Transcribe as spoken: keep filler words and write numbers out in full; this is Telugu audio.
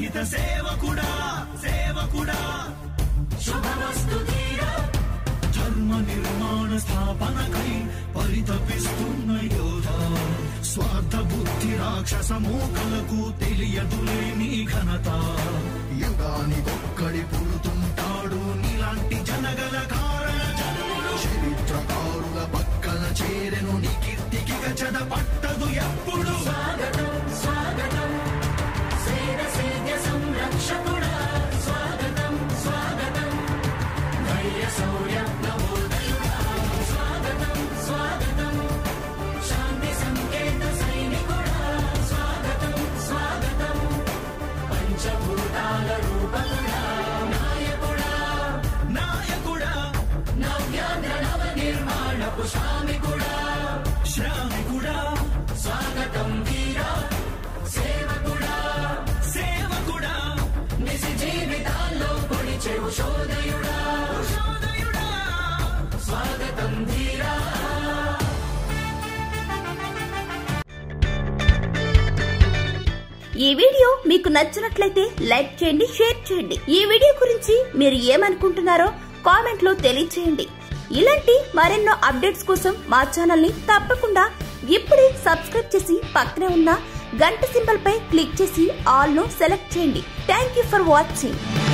సన్నిహిత సేవకుడా సేవకుడా శుభమస్తు ధీరా ధర్మ నిర్మాణ స్థాపనకై పరితపిస్తున్న యోధ స్వార్థ బుద్ధి రాక్షస మూకలకు తెలియదులే నీ ఘనత యుగానికొక్కడి పుడుతుంటాడు నీలాంటి జనగల కారణ జనులు చరిత్రకారుల పక్కన చేరెను నీ కీర్తికి గజద పట్టదు ఎప్పుడు స్వాగతం స్వాగతం సేన సేద్య సంరక్షకుడా స్వాగతం స్వాగతం ధైర్య శౌర్య నవోదయుడా స్వాగతం స్వాగతం శాంతి సంకేత సైనికుడా స్వాగతం స్వాగతం పంచభూతాల రూపకుడా నాయకుడా నాయకుడా నవ్యాంధ్ర నవ నిర్మాణపు శ్రామికుడా శ్రామికుడా స్వాగతం వీరా సేవకుడా సేవకుడా నిజ జీవితాల్లో పొడిచెవు శోధయుడా శోధయుడా స్వాగతం ధీరా ఈ వీడియో మీకు నచ్చినట్లయితే లైక్ చేయండి, షేర్ చేయండి. ఈ వీడియో గురించి మీరు ఏమనుకుంటున్నారో కామెంట్ లో తెలియచేయండి. ఇలాంటి మరెన్నో అప్డేట్స్ కోసం మా ఛానల్ ని తప్పకుండా ఇప్పుడే సబ్స్క్రైబ్ చేసి పక్కనే ఉన్న గంట సింబల్ పై క్లిక్ చేసి ఆల్ ను సెలెక్ట్ చేయండి. Thank you for watching.